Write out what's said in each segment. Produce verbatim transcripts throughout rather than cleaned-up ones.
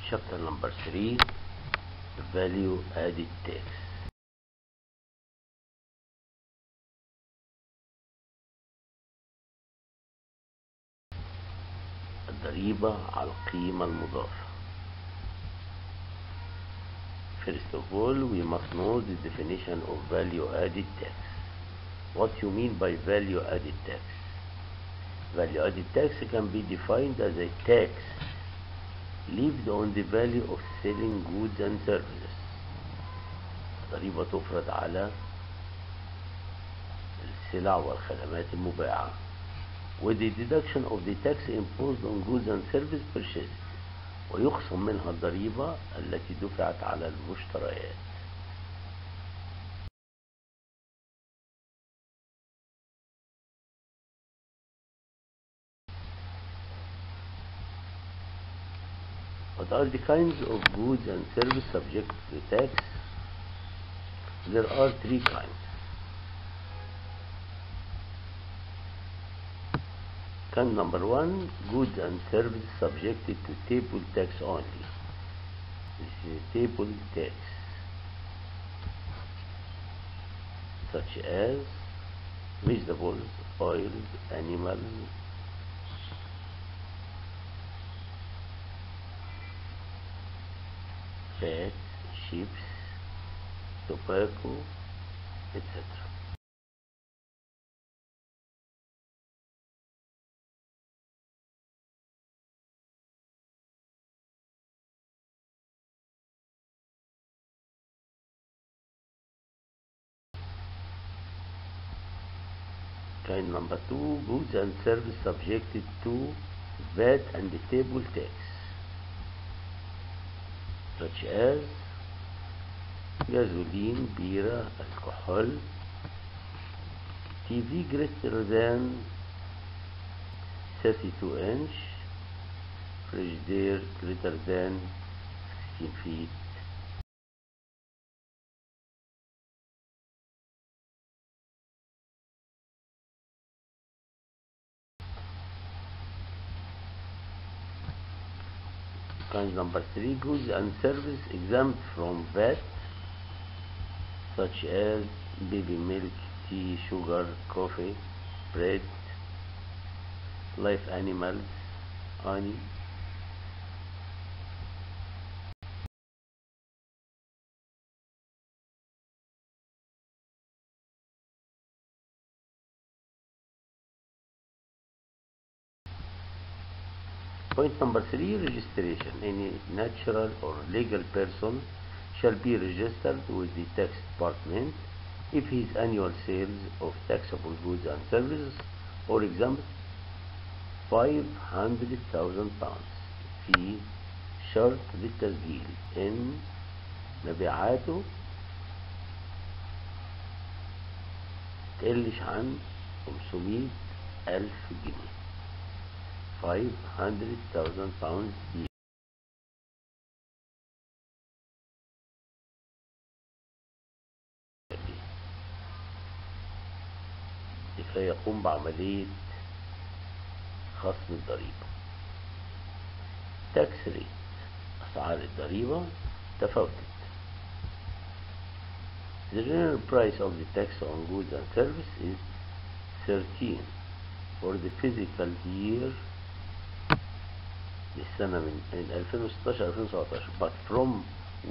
Chapter number three, Value Added Tax. الضريبة على القيمة المضافة. First of all, we must know the definition of value added tax. What you mean by value added tax? Value added tax can be defined as a tax levied on the value of selling goods and services. ضريبة تفرض على السلع والخدمات المباعة with the deduction of the tax imposed on goods and services purchased، ويخصم منها الضريبة التي دفعت على المشتريات. What are the kinds of goods and services subject to tax? There are three kinds. Kind number one, goods and services subjected to table tax only. This is table tax, such as vegetables, oils, animals, fats, chips, tobacco, et cetera. Kind number two, goods and services subjected to V A T and table tax, such as gasoline, beer, alcohol, T V greater than thirty-two inch, frigidaire greater than sixteen feet, Kind number three, goods and services exempt from V A T, such as baby milk, tea, sugar, coffee, bread, live animals, honey. Point number three, registration. Any natural or legal person shall be registered with the tax department if his annual sales of taxable goods and services, for example, five hundred thousand pounds، في شرط للتسجيل إن مبيعاته تقلش عن خمسمائة ألف جنيه. five hundred thousand pounds لكي يقوم بعملية خصم الضريبة. tax rate، أسعار الضريبة تفاوتت. The general price of the tax on goods and services is thirteen for the fiscal year للسنة من من ألفين وستاشر ألفين وسبعتاشر، but from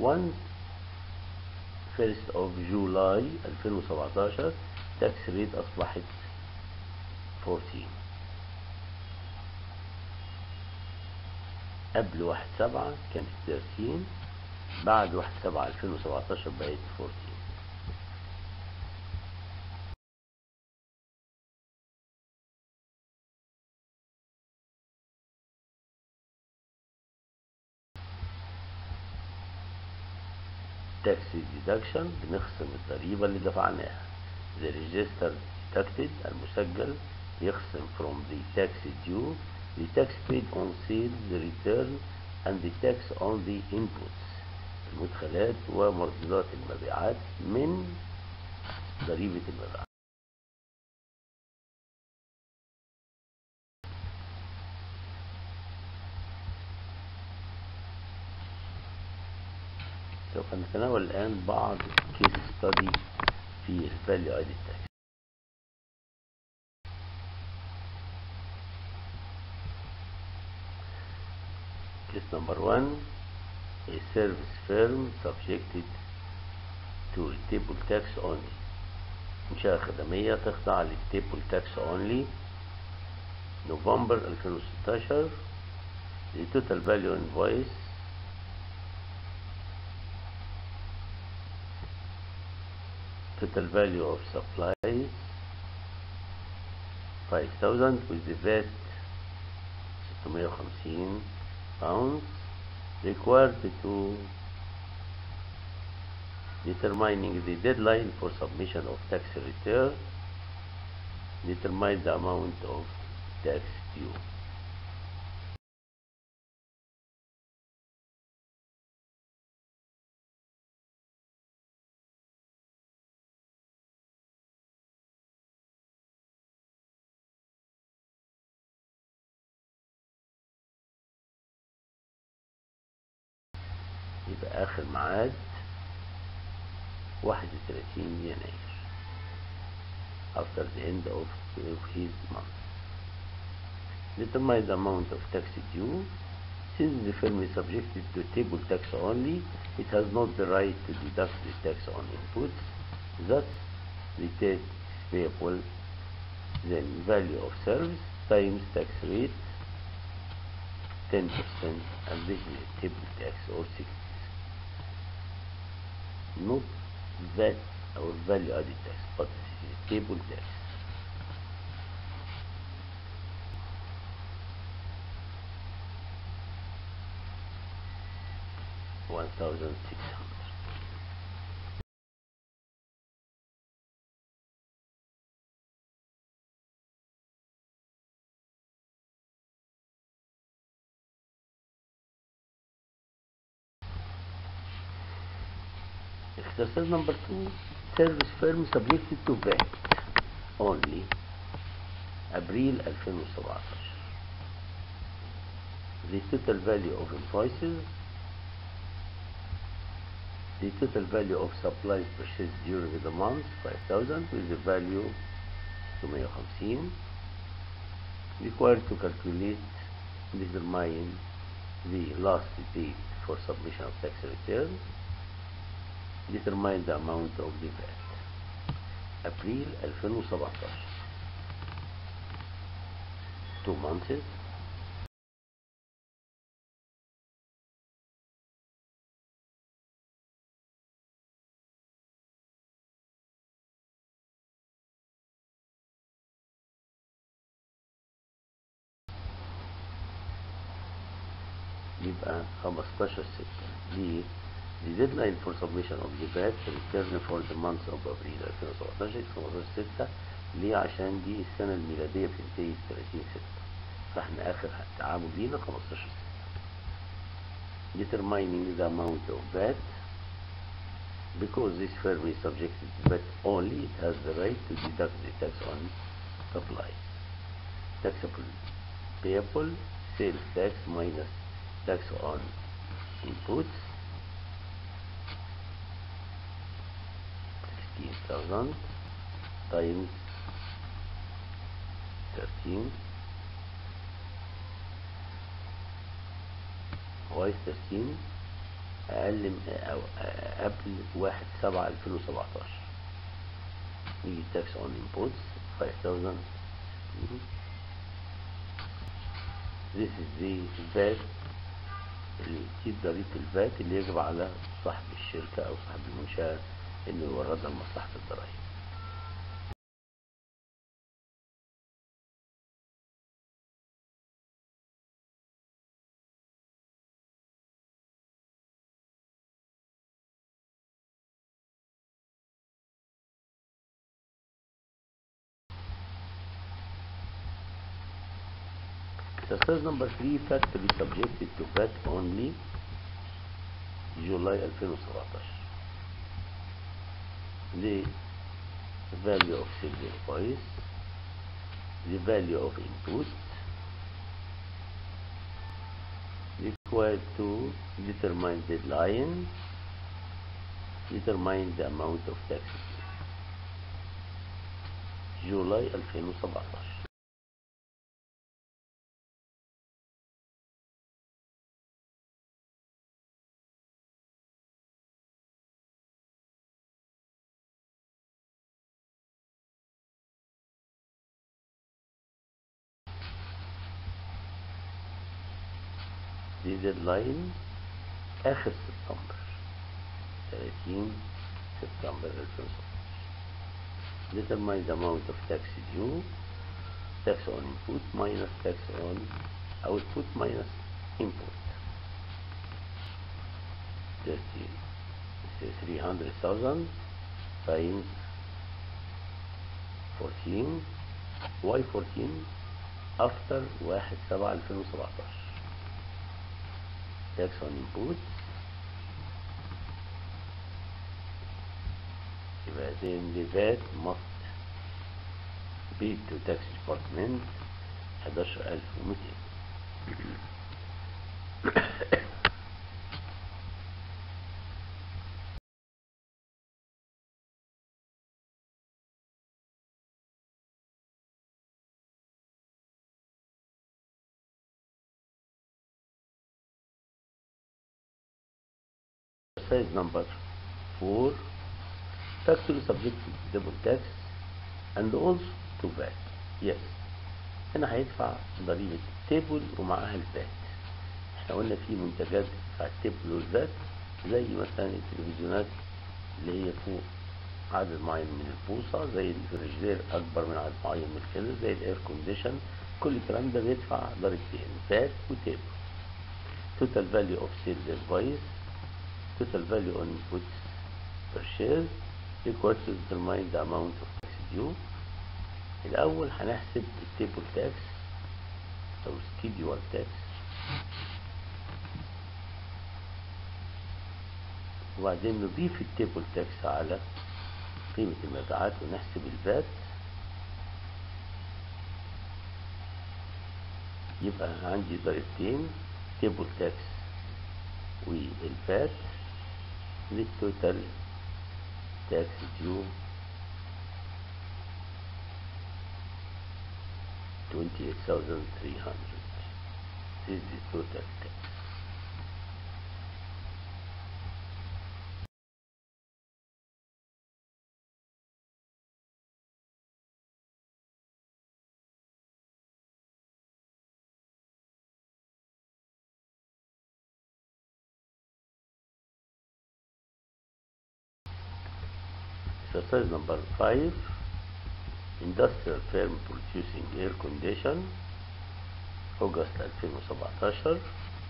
first of July ألفين وسبعتاشر tax rate أصبحت fourteen. قبل واحد سبعة كانت thirteen، بعد واحد سبعة ألفين وسبعتاشر بقت fourteen. tax deduction، بنخصم الضريبة اللي دفعناها. the registered deducted، المسجل يخصم from the tax due the tax paid on sales, the return and the tax on the inputs، المدخلات ومردودات المبيعات من ضريبة المبيعات. سوف نتناول الآن بعض كيس ستادي في الفاليو ادد تاكس. Case number one, a service firm subjected to table tax only. إنشاء خدمية تخضع للتيبل تاكس only. نوفمبر ألفين وستاشر. The total value invoice total value of supplies five thousand with the V A T ستمية وخمسين pounds. Required to determining the deadline for submission of tax return. Determine the amount of tax due. يبقى آخر ميعاد واحد وثلاثين يناير after the end of his month. Determine the amount of tax due. Since the firm is subjected to table tax only, it has not the right to deduct the tax on inputs. Thus, the tax payable, then value of service times tax rate ten percent, and this is table tax or sixty percent. Not V A T or value added tax, but this is table tax. one thousand six hundred. Exercise number two, service firm subjected to V A T only, أبريل ألفين وسبعتاشر. The total value of invoices, the total value of supplies purchased during the month five thousand with the value ستمية وخمسين. Required to calculate, determine the last date for submission of tax return. Determine the amount of the V A T. أبريل ألفين وسبعتاشر. two months. يبقى خمستاشر ستة. دي the deadline for submission of the V A T return for the month of أبريل ألفين وسبعتاشر خمستاشر ستة. ليه؟ عشان دي السنة الميلادية بتنتهي ثلاثين ستة، فاحنا آخر تعامل لينا خمستاشر ستة. Determining the amount of V A T. Because this firm is subjected to V A T only, it has the right to deduct the tax on supply. Taxable payable, sales tax minus tax on inputs, sixteen thousand times thirteen. Why thirteen؟ أقل أو قبل واحد سبعة ألفين وسبعتاشر. نيجي tax on inputs five thousand. This is the V A T اللي دي ضريبة ال V A T اللي يجب على صاحب الشركة أو صاحب المنشأة إنه يوردها لمصلحة الضرائب. Exercise number three, factory subjected to V A T only, جولاي ألفين وسبعتاشر. The value of sales invoice, the value of input, required to determine deadline, determine the amount of taxes جولاي ألفين وسبعتاشر. دي ديدلاين آخر سبتمبر، ثلاثين سبتمبر ألفين وسبعتاشر. determine the amount of tax due, tax on input minus tax on output minus input. three hundred thousand times fourteen. Why fourteen? after واحد سبعة ألفين وسبعتاشر. tax on input يبقى then the V A T must be to tax department حداشر ألف ومتين. Exercise number four. Factory subject to double tax and also to V A T. Yes. هنا هيدفع ضريبة التيبل ومعاها الفات. احنا قلنا في منتجات بتدفع التيبل والفات زي مثلا التلفزيونات اللي هي فوق عدد معين من البوصة، زي الفريجيدير أكبر من عدد معين من كده، زي الإير كونديشن. كل الكلام ده بيدفع ضريبتين، فات وتيبل. Total value of sales invoice, total value on inputs purchased required to determine the amount of tax due. الأول هنحسب التيبل تاكس أو schedule tax، وبعدين نضيف التيبل تاكس على قيمة المبيعات ونحسب الفات. يبقى عندي ضريبتين، تيبل تاكس والفات للتوتال تاكس ديو twenty-eight thousand three hundred. This is the total tax. Exercise number five. Industrial firm producing air condition أغسطس ألفين وسبعتاشر.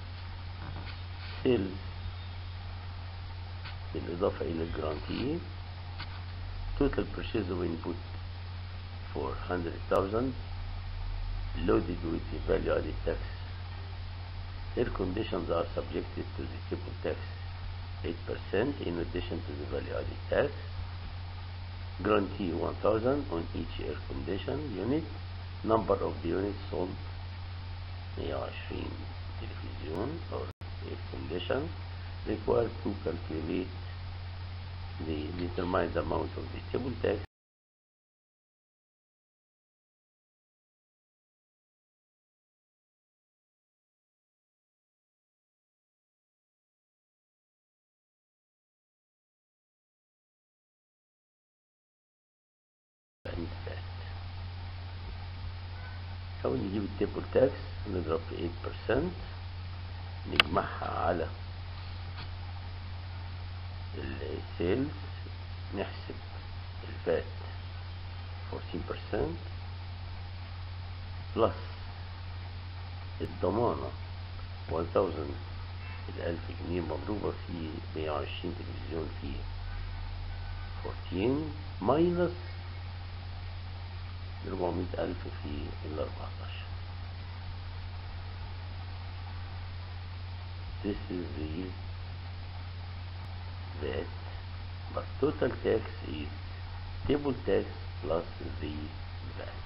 sales بالإضافة إلى الجرانتي. total purchase of input four hundred thousand loaded with the value added tax. Air conditions are subjected to the table tax eight percent in addition to the value added tax. Guarantee one thousand on each air condition unit. Number of the units sold مية وعشرين تلفزيون or air condition. Required to calculate the determine the amount of the table tax and fat. حاول نجيب التيبل تاكس، نضرب في eight percent، نجمعها على السيلز، نحسب الفات fourteen percent بلس الضمانة one thousand، الألف جنيه مضروبة في مية وعشرين تلفزيون في fourteen ماينس أربعمية ألف في الأربعتاشر. This is the V A T, but total tax is table tax plus the V A T.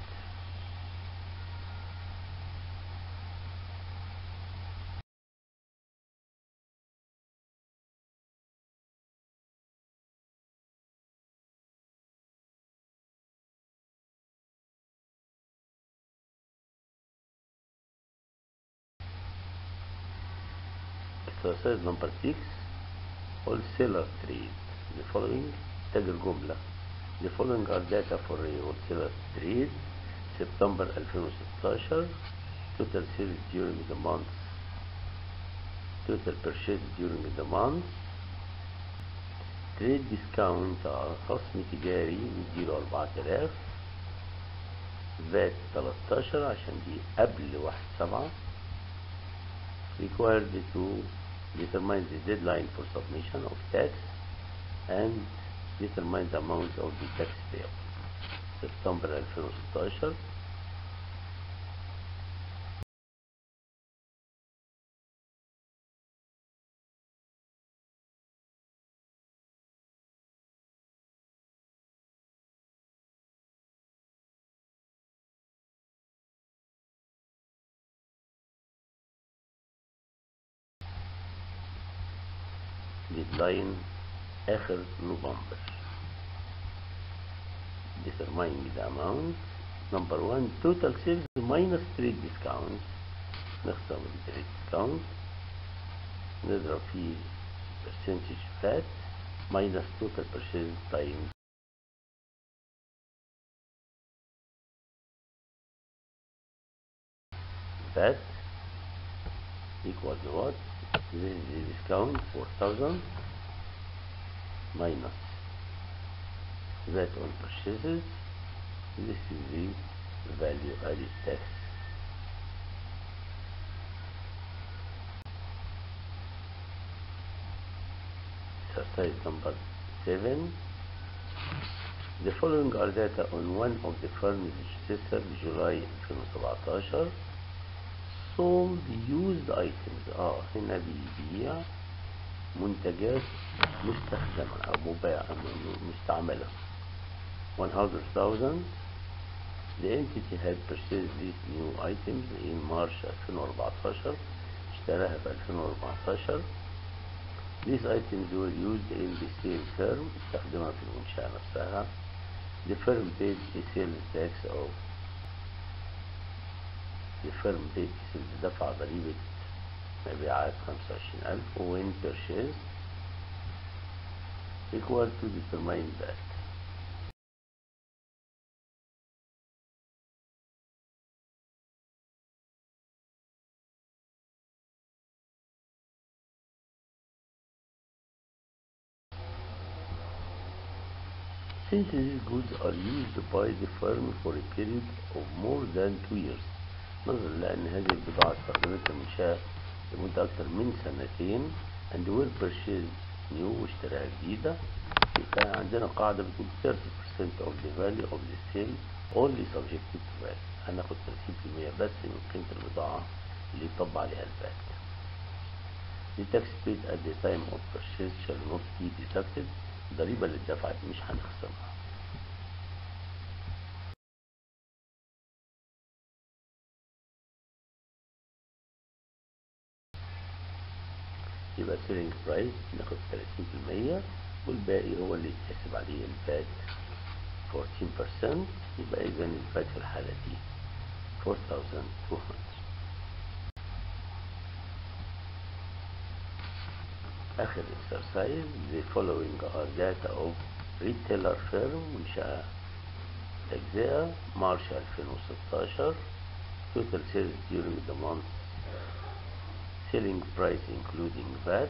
exercise number six wholesaler trade. The following تاجر جملة. The following are data for a wholesaler trade September ألفين وستاشر. Total sales during the month. Total purchase during the month. Trade discount خصم تجاري مديله أربعة آلاف. فات تلتاشر عشان دي قبل واحد سبعة. Required to determine the deadline for submission of tax and determine the amount of the tax payable. سبتمبر ألفين وستاشر. deadline آخر نوفمبر. determining the amount. number one total sales minus trade discount. نخصم التريد discount نضرب فيه percentage فات minus total purchase times فات equal to what? This is the discount four thousand minus that on purchases. This is the value added tax. Exercise number seven. The following are data on one of the firms registered July ألفين وسبعتاشر. sold used items. اه هنا بيبيع منتجات مستخدمة أو مباعة مستعملة. one hundred thousand. The entity had purchased these new items in March ألفين وأربعتاشر. اشتراها في ألفين وأربعتاشر. These items were used in the same firm. استخدمها في المنشأة نفسها. The firm paid a sales tax of The firm paid دفع ضريبة مبيعات خمسة وعشرين ألف when purchased. Required to determine that. Since these goods are used by the firm for a period of more than two years. نظرا لأن هذه البضاعة استخدمتها المنشأة لمدة أكثر من سنتين and were purchased new واشتراها جديدة. يبقى عندنا قاعدة بتقول thirty percent of the value of the sale only subjected to V A T. هناخد ثلاثين بالمية بس من قيمة البضاعة اللي يطبق عليها ال V A T. The tax paid at the time of purchase shall not be deducted. الضريبة اللي اتدفعت مش هنخصمها. يبقى selling price ناخد ثلاثين بالمية والباقي هو اللي يتحسب عليه ال V A T fourteen percent. يبقى إذا ال V A T في الحالة دي four thousand two hundred. آخر exercise. The following are data of retailer firm منشأة تجزئة مارش ألفين وستاشر. Total sales during the month. Selling price including V A T.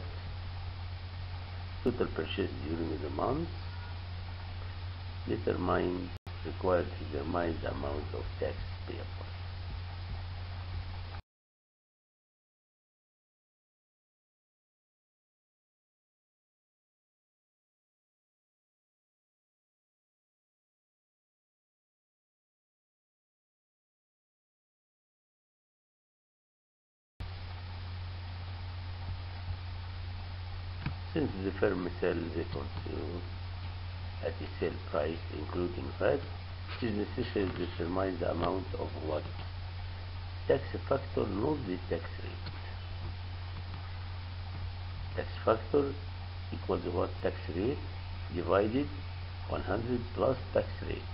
Total purchase during the month. Determine required to determine the amount of tax payable. Since the firm sells the consumer at a sale price including V A T, it is necessary to determine the amount of what? Tax factor, not the tax rate. Tax factor equals what? Tax rate divided one hundred plus tax rate.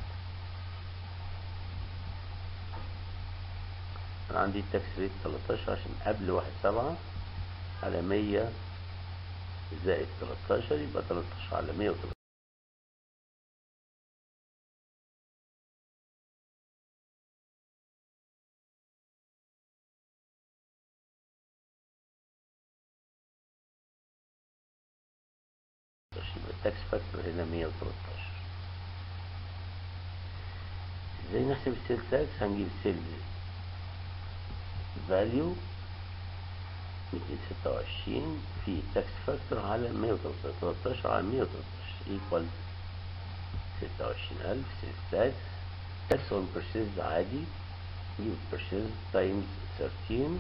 أنا عندي tax rate تلتاشر عشان قبل واحد سبعة على مية زائد تلتاشر يبقى تلتاشر على مية وتلتاشر. يبقى التاكس فاكتور هنا مية وتلتاشر. ازاي نحسب السيل تاكس؟ هنجيب السيلز فاليو ميتين ستة وعشرين في تاكس فاكتور على مية وتلتاشر، تلتاشر على مية وتلتاشر ايكوال ستة وعشرين ألف. سيل تاكس تاكس اون بيرشيز عادي، نجيب بيرشيز تايمز تلتاشر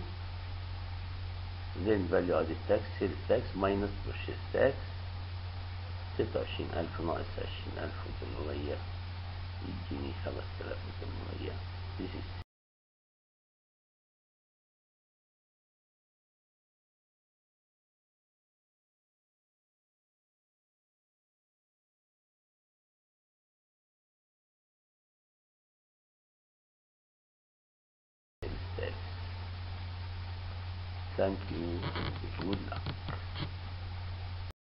then value added tax sales tax minus purchase tax. ستة وعشرين ألف ناقص عشرين ألف وتمنمية يديني خمسة آلاف وتمنمية. This is sales tax. Thank you. Good luck.